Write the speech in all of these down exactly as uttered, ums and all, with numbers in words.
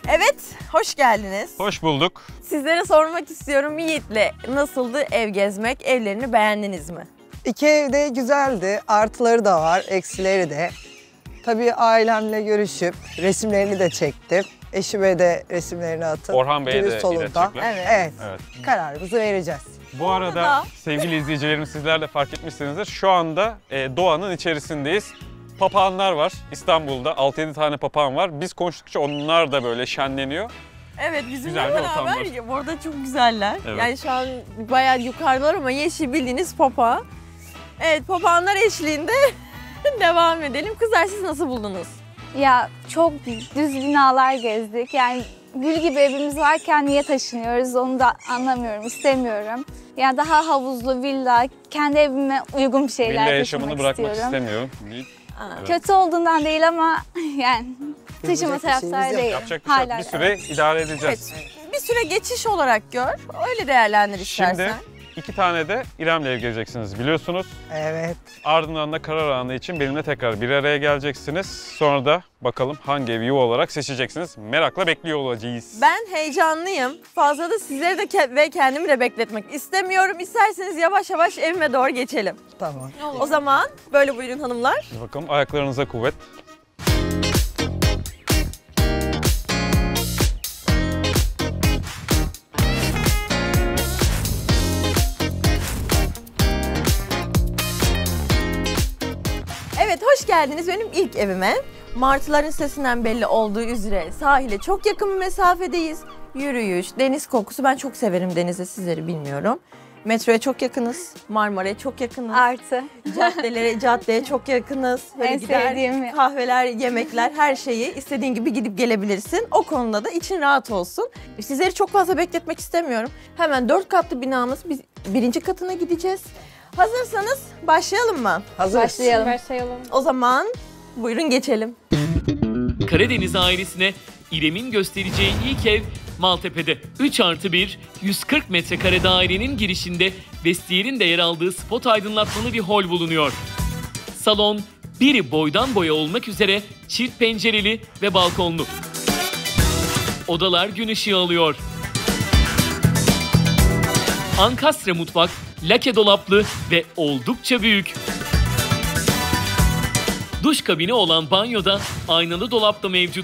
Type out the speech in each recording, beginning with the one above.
Evet, hoş geldiniz. Hoş bulduk. Sizlere sormak istiyorum, Yiğit'le nasıldı ev gezmek? Evlerini beğendiniz mi? İki ev de güzeldi. Artıları da var, eksileri de. Tabii ailemle görüşüp resimlerini de çektim. Eşime de resimlerini atıp Orhan Bey'e düğün de salonunda. iletecekler. Evet. Evet. Evet. Kararımızı vereceğiz. Bu arada da- sevgili izleyicilerim, sizler de fark etmişsinizdir. Şu anda e, doğanın içerisindeyiz. Papağanlar var İstanbul'da. altı yedi tane papağan var. Biz konuştukça onlar da böyle şenleniyor. Evet, bizimle Güzel bir ortam beraber var. bu arada çok güzeller. Evet. Yani şu an bayağı yukarıdalar ama yeşil bildiğiniz papağan. Evet, papağanlar eşliğinde devam edelim. Kızlar, siz nasıl buldunuz? Ya çok düz binalar gezdik. Yani gül gibi evimiz varken niye taşınıyoruz onu da anlamıyorum, istemiyorum. Yani daha havuzlu, villa, kendi evime uygun bir şeyler Villa taşımak yaşamını bırakmak istiyorum. istemiyorum. Aa, Evet. Kötü olduğundan değil ama yani taşıma bir şeyimiz taraftarı yok. değil. Yapacak bir şey yok. Hala Bir süre idare edeceğiz. Bir süre geçiş olarak gör, öyle değerlendir istersen. Şimdi iki tane de İrem'le ev gezeceksiniz biliyorsunuz. Evet. Ardından da karar anı için benimle tekrar bir araya geleceksiniz. Sonra da bakalım hangi evi yuva olarak seçeceksiniz. Merakla bekliyor olacağız. Ben heyecanlıyım. Fazla da sizleri de ke- ve kendimi de bekletmek istemiyorum. İsterseniz yavaş yavaş evime doğru geçelim. Tamam. O zaman böyle buyurun hanımlar. Hadi bakalım, ayaklarınıza kuvvet. Evet, hoş geldiniz benim ilk evime. Martıların sesinden belli olduğu üzere sahile çok yakın bir mesafedeyiz. Yürüyüş, deniz kokusu. Ben çok severim denizi, sizleri bilmiyorum. Metroya çok yakınız, Marmara'ya çok yakınız. Artı. Caddelere, caddeye çok yakınız. Böyle En gider, sevdiğim. kahveler, yemekler, her şeyi istediğin gibi gidip gelebilirsin. O konuda da için rahat olsun. Sizleri çok fazla bekletmek istemiyorum. Hemen dört katlı binamız, biz birinci katına gideceğiz. Hazırsanız başlayalım mı? Hazırız. Başlayalım. Başlayalım. O zaman buyurun geçelim. Karadeniz ailesine İrem'in göstereceği ilk ev Maltepe'de. üç artı bir, yüz kırk metrekare dairenin girişinde vestiyerin de yer aldığı spot aydınlatmalı bir hol bulunuyor. Salon, biri boydan boya olmak üzere çift pencereli ve balkonlu. Odalar gün ışığı alıyor. Ankastre mutfak, lake dolaplı ve oldukça büyük. Duş kabini olan banyoda aynalı dolap da mevcut.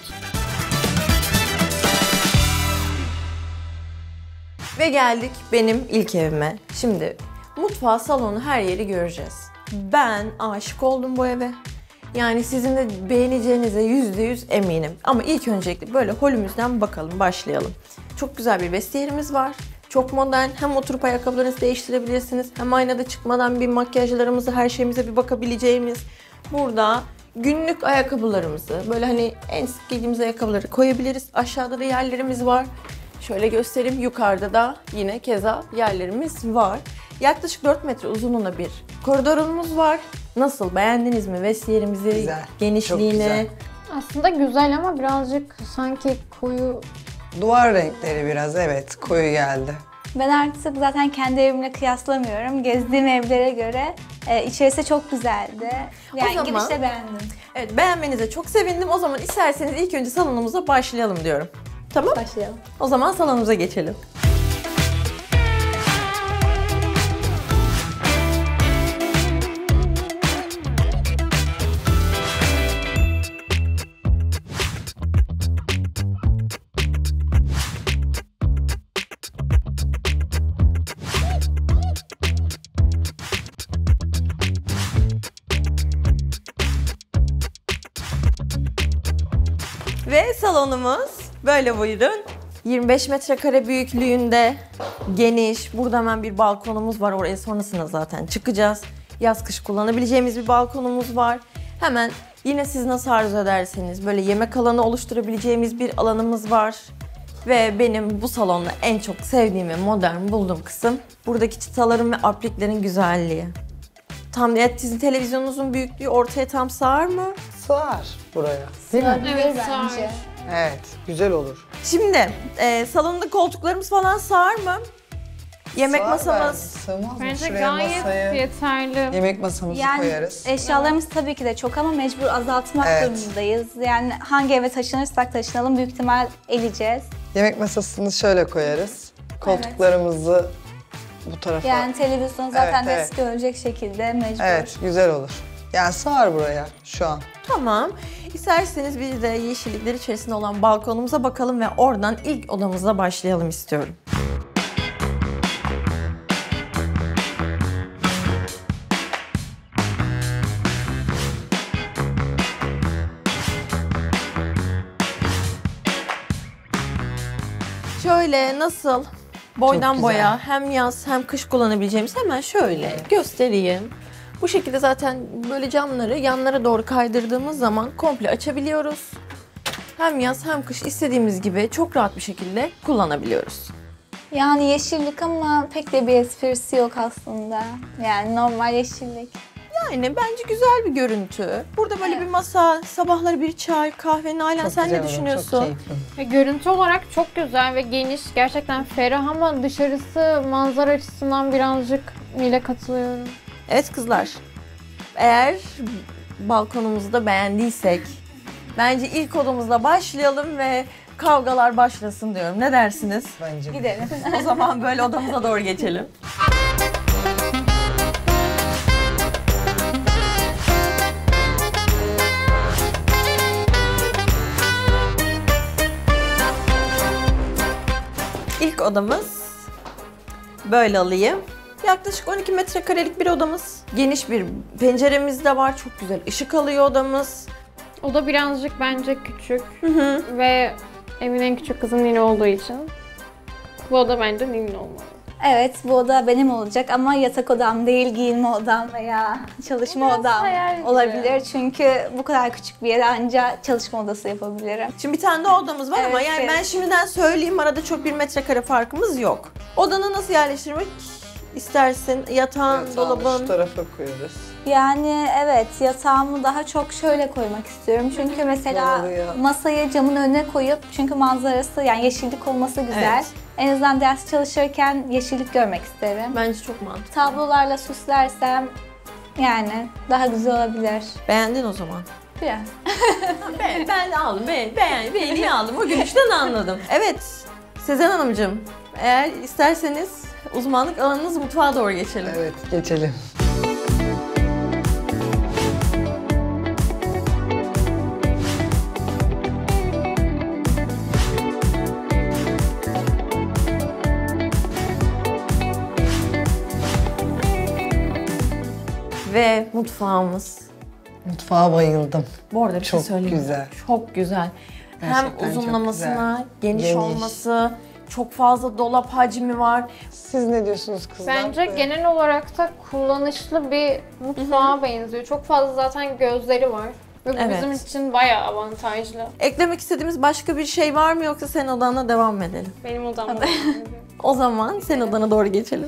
Ve geldik benim ilk evime. Şimdi mutfağı, salonu, her yeri göreceğiz. Ben aşık oldum bu eve. Yani sizin de beğeneceğinize yüzde yüz eminim. Ama ilk öncelikle böyle holümüzden bakalım, başlayalım. Çok güzel bir vestiyerimiz var. Çok modern. Hem oturup ayakkabılarınızı değiştirebilirsiniz. Hem aynada çıkmadan bir makyajlarımızı, her şeyimize bir bakabileceğimiz. Burada günlük ayakkabılarımızı, böyle hani en sık giydiğimiz ayakkabıları koyabiliriz. Aşağıda da yerlerimiz var. Şöyle göstereyim, yukarıda da yine keza yerlerimiz var. Yaklaşık dört metre uzunluğunda bir koridorumuz var. Nasıl, beğendiniz mi vestiyerimizi, Güzel, genişliğini? çok güzel. Aslında güzel ama birazcık sanki koyu. Duvar renkleri biraz evet koyu geldi. Ben artık zaten kendi evimle kıyaslamıyorum. Gezdiğim evlere göre e, içerisi çok güzeldi. Yani zaman- girişte beğendim. Evet, beğenmenize çok sevindim. O zaman isterseniz ilk önce salonumuza başlayalım diyorum. Tamam? Başlayalım. O zaman salonumuza geçelim. Ve salonumuz böyle buyurun. yirmi beş metrekare büyüklüğünde, geniş. Burada hemen bir balkonumuz var. Oraya sonrasında zaten çıkacağız. Yaz kış kullanabileceğimiz bir balkonumuz var. Hemen yine siz nasıl arzu ederseniz böyle yemek alanı oluşturabileceğimiz bir alanımız var. Ve benim bu salonda en çok sevdiğim ve modern bulduğum kısım buradaki çıtaların ve apliklerin güzelliği. Tam evet, sizin televizyonunuzun büyüklüğü ortaya tam sığar mı? Sığar buraya. Değil mi? Evet, bence. sağ. Evet güzel olur. Şimdi e, salonda koltuklarımız falan sığar mı? Yemek Sığar masamız. bence. Sığmaz mı? Bence Şuraya gayet masayı, yeterli. yemek masamızı Yani koyarız. eşyalarımız tabii ki de çok ama mecbur azaltmak Evet. durumundayız. Yani hangi eve taşınırsak taşınalım büyük ihtimal eleyeceğiz. Yemek masasını şöyle koyarız. Koltuklarımızı bu tarafa. Yani televizyon zaten Evet, evet. eski ölecek şekilde mecbur. Evet, güzel olur. Yani sığar buraya şu an. Tamam. İsterseniz bir de yeşillikler içerisinde olan balkonumuza bakalım ve oradan ilk odamızla başlayalım istiyorum. Şöyle nasıl boydan güzel. boya hem yaz hem kış kullanabileceğimiz hemen şöyle göstereyim. Bu şekilde zaten böyle camları yanlara doğru kaydırdığımız zaman komple açabiliyoruz. Hem yaz hem kış istediğimiz gibi çok rahat bir şekilde kullanabiliyoruz. Yani yeşillik ama pek de bir esprisi yok aslında. Yani normal yeşillik. Yani bence güzel bir görüntü. Burada böyle bir masa, sabahları bir çay, kahve. Nalan Çok sen güzel ne olur, düşünüyorsun? Çok keyifli. Ve görüntü olarak çok güzel ve geniş, gerçekten ferah ama dışarısı manzara açısından birazcık ile katılıyorum. Evet kızlar. Eğer balkonumuzu da beğendiysek bence ilk odamızla başlayalım ve kavgalar başlasın diyorum. Ne dersiniz? Bence de. Gidelim. O zaman böyle odamıza doğru geçelim. İlk odamız böyle alayım. Yaklaşık on iki metrekarelik bir odamız. Geniş bir penceremiz de var. Çok güzel ışık alıyor odamız. O da birazcık bence küçük ve evin en küçük kızı Nil olduğu için bu oda bence Nil'in olmalı. Evet, bu oda benim olacak ama yatak odam değil, giyinme odam veya çalışma Biraz odam hayal gibi. olabilir. Çünkü bu kadar küçük bir yere ancak çalışma odası yapabilirim. Şimdi bir tane de odamız var ama Evet, yani evet. ben şimdiden söyleyeyim, arada çok bir metrekare farkımız yok. Odanı nasıl yerleştirmek istersin? Yatağın, Yatağını dolabın. şu tarafa koyarız. Yani evet, yatağımı daha çok şöyle koymak istiyorum. Çünkü mesela Doğru. masayı camın önüne koyup, çünkü manzarası yani yeşillik olması güzel. Evet. En azından ders çalışırken yeşillik görmek isterim. Bence çok mantıklı. Tablolarla süslersem yani daha güzel olabilir. Beğendin o zaman. Biraz. Ben, ben de aldım. Be, beğen, beğeni aldım. O gülüşten anladım. Evet. Sezen Hanımcığım, eğer isterseniz uzmanlık alanınız mutfağa doğru geçelim. Evet, geçelim. Ve mutfağımız. Mutfağa bayıldım. Bu arada bir Çok şey söyleyeyim mi? güzel. Çok güzel. Gerçekten Hem çok uzunlamasına, geniş, Geniş. olması, çok fazla dolap hacmi var. Siz ne diyorsunuz kızlar? Bence genel olarak da kullanışlı bir mutfağa benziyor. Çok fazla zaten gözleri var ve bu Evet. bizim için bayağı avantajlı. Eklemek istediğimiz başka bir şey var mı, yoksa senin odana devam mı edelim? Benim odamda. O zaman senin odana doğru geçelim.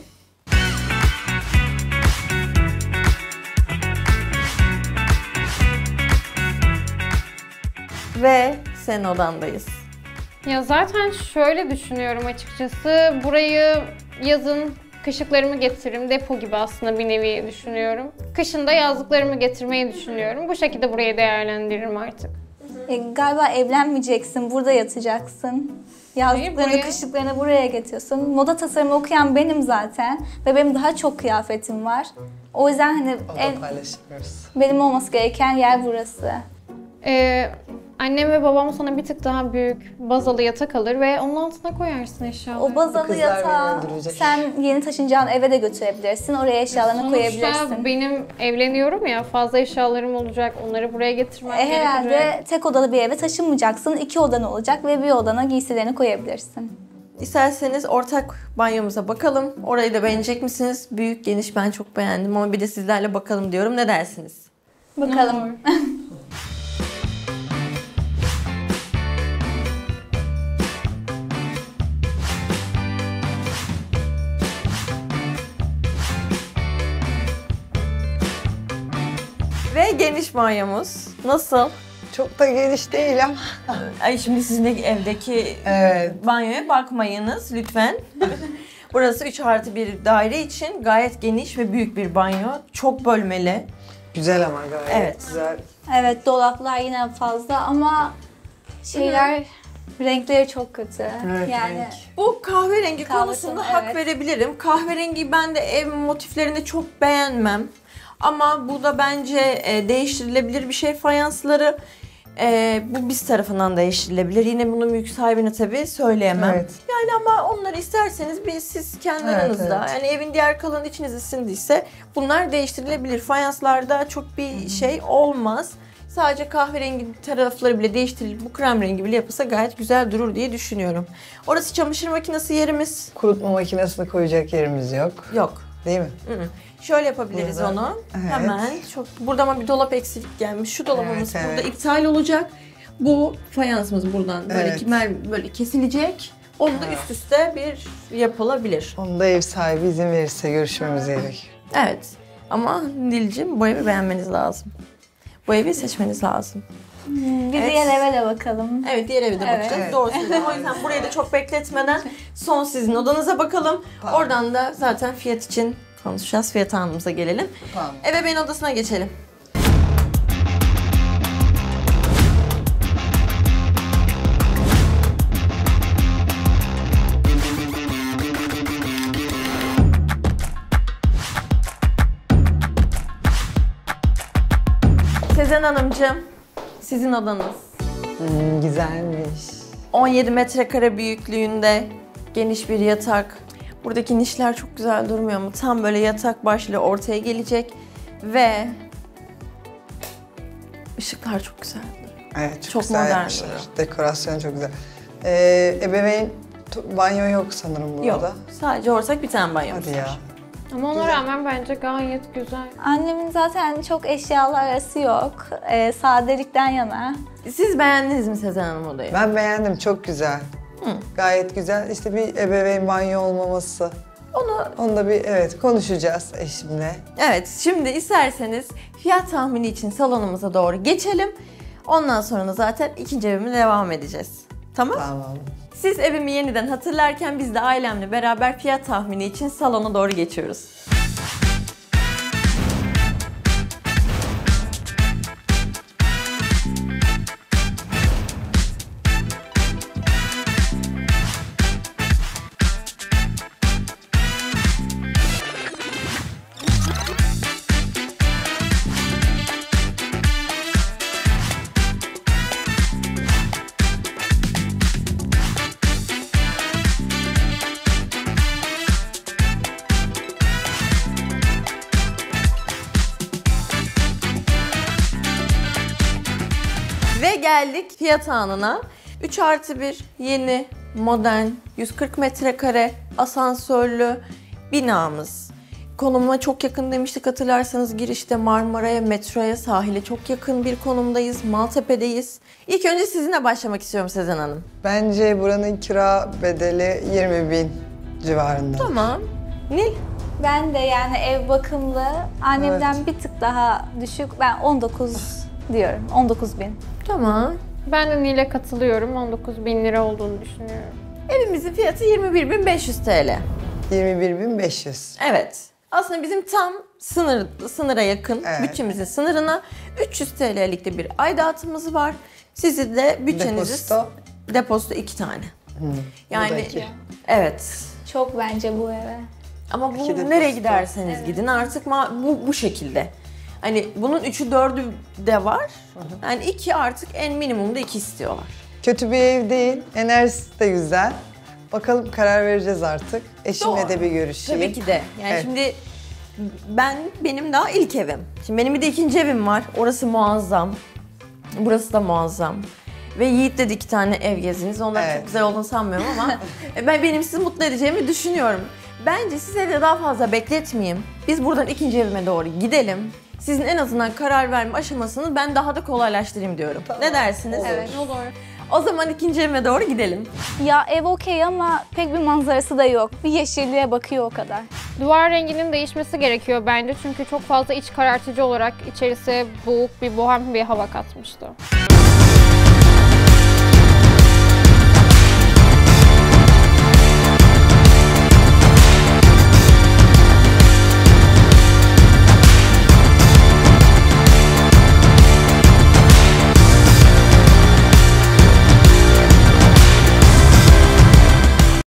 Ve senin odandayız. Ya zaten şöyle düşünüyorum açıkçası. Burayı yazın kışlıklarımı getiririm. Depo gibi aslında bir nevi düşünüyorum. Kışın da yazlıklarımı getirmeyi düşünüyorum. Bu şekilde burayı değerlendiririm artık. E, galiba evlenmeyeceksin, burada yatacaksın. Yazlıklarını, buraya- kışlıklarını buraya getiriyorsun. Moda tasarımı okuyan benim zaten ve benim daha çok kıyafetim var. O yüzden hani O da ev, paylaşıyoruz. benim olması gereken yer burası. Ee, annem ve babam sana bir tık daha büyük bazalı yatak alır ve onun altına koyarsın eşyaları. O bazalı kızlar yatağı beni öldürecek. sen yeni taşınacağın eve de götürebilirsin. Oraya eşyalarını Sonuçta koyabilirsin. benim evleniyorum ya, fazla eşyalarım olacak. Onları buraya getirmem E, gerekecek. herhalde tek odalı bir eve taşınmayacaksın. İki odan olacak ve bir odana giysilerini koyabilirsin. İsterseniz ortak banyomuza bakalım. Orayı da beğenecek misiniz? Büyük, geniş, ben çok beğendim ama bir de sizlerle bakalım diyorum. Ne dersiniz? Bakalım. Ve geniş banyomuz. Nasıl? Çok da geniş değil ama. Ay şimdi sizin de evdeki Evet. banyoya bakmayınız lütfen. Burası üç artı bir daire için gayet geniş ve büyük bir banyo. Çok bölmeli. Güzel ama gayet Evet. güzel. Evet, dolaplar yine fazla ama şeyler, renkleri çok kötü. Evet, yani renk. Bu kahverengi Kahve konusunda tonu, hak evet. verebilirim. Kahverengi ben de ev motiflerini çok beğenmem. Ama bu da bence e, değiştirilebilir bir şey. Fayansları e, bu biz tarafından değiştirilebilir. Yine bunu mülk sahibine tabii söyleyemem. Evet. Yani ama onları isterseniz bir siz kendi Evet, aranızda, evet. yani evin diğer kalanı içinize sindiyse bunlar değiştirilebilir. Fayanslarda çok bir şey olmaz. Sadece kahverengi tarafları bile değiştirilip bu krem rengi bile yapılsa gayet güzel durur diye düşünüyorum. Orası çamaşır makinesi yerimiz. Kurutma makinesine koyacak yerimiz yok. Yok. Değil mi? Hı hı. Şöyle yapabiliriz Burada. onu. Evet. Hemen. Çok burada ama bir dolap eksilik gelmiş. Şu dolabımız Evet, burada evet. iptal olacak. Bu fayansımız buradan böyle Evet. kimer böyle kesilecek. Onu da üst üste bir yapılabilir. Onu da ev sahibi izin verirse görüşmemiz gerek. Evet. Ama Nilcim bu evi beğenmeniz lazım. Bu evi seçmeniz lazım. bir Evet. diğer eve de bakalım. Evet, diğer evde Evet. bakacağız. Evet. Doğru söylüyorsun. O yüzden burayı da çok bekletmeden son sizin odanıza bakalım. Tamam. Oradan da zaten fiyat için konuşacağız. Fiyat anımıza gelelim. Tamam. Ebeveyn odasına geçelim. Sezen Hanımcığım, sizin odanız. Hmm, güzelmiş. on yedi metrekare büyüklüğünde geniş bir yatak. Buradaki nişler çok güzel durmuyor mu? Tam böyle yatak başlığı ortaya gelecek ve ışıklar çok güzel. Evet, çok, Çok güzel modern yapmışlar. duruyor. Dekorasyon çok güzel. Ee, ebeveyn tu- banyo yok sanırım burada. Yok, sadece ortak bir tane banyomuz Hadi ya. var. Ama ona rağmen bence gayet güzel. Annemin zaten çok eşyalı arası yok. Ee, sadelikten yana. Siz beğendiniz mi Sezen Hanım odayı? Ben beğendim, çok güzel. Hı. Gayet güzel. İşte bir ebeveyn banyo olmaması. Onu Onu da bir evet konuşacağız eşimle. evet, şimdi isterseniz fiyat tahmini için salonumuza doğru geçelim. Ondan sonra da zaten ikinci evime devam edeceğiz. Tamam? Tamam. Siz evimi yeniden hatırlarken biz de ailemle beraber fiyat tahmini için salona doğru geçiyoruz. Ve geldik fiyat anına. üç artı bir yeni, modern, yüz kırk metrekare, asansörlü binamız. Konuma çok yakın demiştik, hatırlarsanız girişte Marmara'ya, metroya, sahile çok yakın bir konumdayız. Maltepe'deyiz. İlk önce sizinle başlamak istiyorum Sezen Hanım. Bence buranın kira bedeli yirmi bin civarında. Tamam. Nil? Ben de yani ev bakımlı. Annemden bir tık daha düşük. Ben on dokuz diyorum. on dokuz bin. Tamam. Ben de Nil'e katılıyorum. on dokuz bin lira olduğunu düşünüyorum. Evimizin fiyatı yirmi bir bin beş yüz T L. yirmi bir bin beş yüz. Evet. Aslında bizim tam sınır sınıra yakın, Evet. bütçemizin sınırına üç yüz T L'lik de bir aidatımız var. Sizi de bütçenizi Depozito. depozito iki tane. Yani Bu da iki. evet. Çok bence bu eve. Ama bu İki depozito. nereye giderseniz gidin artık ma- bu bu şekilde. Hani bunun üçü dördü de var. Yani iki artık en minimumda iki istiyorlar. Kötü bir ev değil, enerjisi de güzel. Bakalım karar vereceğiz artık. Eşimle Doğru. de bir görüşeyim. Tabii ki de. Yani Evet. şimdi ben benim daha ilk evim. Şimdi benim bir de ikinci evim var. Orası muazzam. Burası da muazzam. Ve Yiğit'le de iki tane ev gezdiniz. Onlar Evet. çok güzel olduğunu sanmıyorum ama ben benim sizi mutlu edeceğimi düşünüyorum. Bence siz evde daha fazla bekletmeyeyim. Biz buradan ikinci evime doğru gidelim. Sizin en azından karar verme aşamasını ben daha da kolaylaştırayım diyorum. Ne dersiniz? Evet. Olur. O zaman ikinci evime doğru gidelim. Ya ev okey ama pek bir manzarası da yok. Bir yeşilliğe bakıyor o kadar. Duvar renginin değişmesi gerekiyor bence. Çünkü çok fazla iç karartıcı olarak içerisi boğuk bir bohem bir hava katmıştı.